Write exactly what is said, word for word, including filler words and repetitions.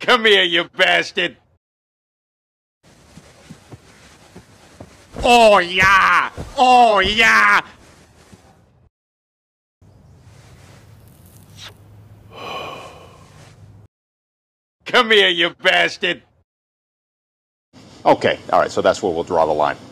Come here, you bastard! Oh, yeah! Oh, yeah! Come here, you bastard! Okay, all right, so that's where we'll draw the line.